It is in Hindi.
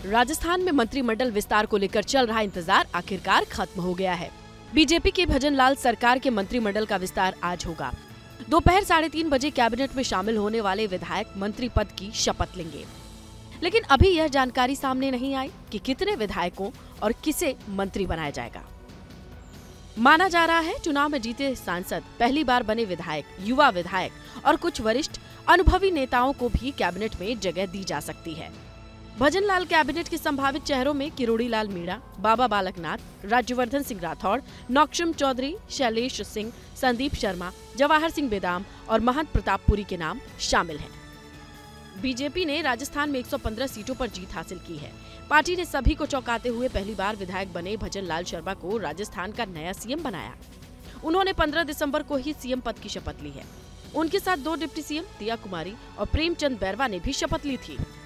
राजस्थान में मंत्रिमंडल विस्तार को लेकर चल रहा इंतजार आखिरकार खत्म हो गया है। बीजेपी के भजनलाल सरकार के मंत्रिमंडल का विस्तार आज होगा। दोपहर 3:30 बजे कैबिनेट में शामिल होने वाले विधायक मंत्री पद की शपथ लेंगे। लेकिन अभी यह जानकारी सामने नहीं आई कि कितने विधायकों और किसे मंत्री बनाया जाएगा। माना जा रहा है चुनाव में जीते सांसद, पहली बार बने विधायक, युवा विधायक और कुछ वरिष्ठ अनुभवी नेताओं को भी कैबिनेट में जगह दी जा सकती है। भजनलाल कैबिनेट के संभावित चेहरों में किरोड़ी लाल मीणा, बाबा बालकनाथ, राज्यवर्धन सिंह राठौड़, नौक्षम चौधरी, शैलेश सिंह, संदीप शर्मा, जवाहर सिंह बेदाम और महंत प्रतापपुरी के नाम शामिल हैं। बीजेपी ने राजस्थान में 115 सीटों पर जीत हासिल की है। पार्टी ने सभी को चौंकाते हुए पहली बार विधायक बने भजनलाल शर्मा को राजस्थान का नया सीएम बनाया। उन्होंने 15 दिसंबर को ही सीएम पद की शपथ ली है। उनके साथ 2 डिप्टी सीएम दिया कुमारी और प्रेमचंद बैरवा ने भी शपथ ली थी।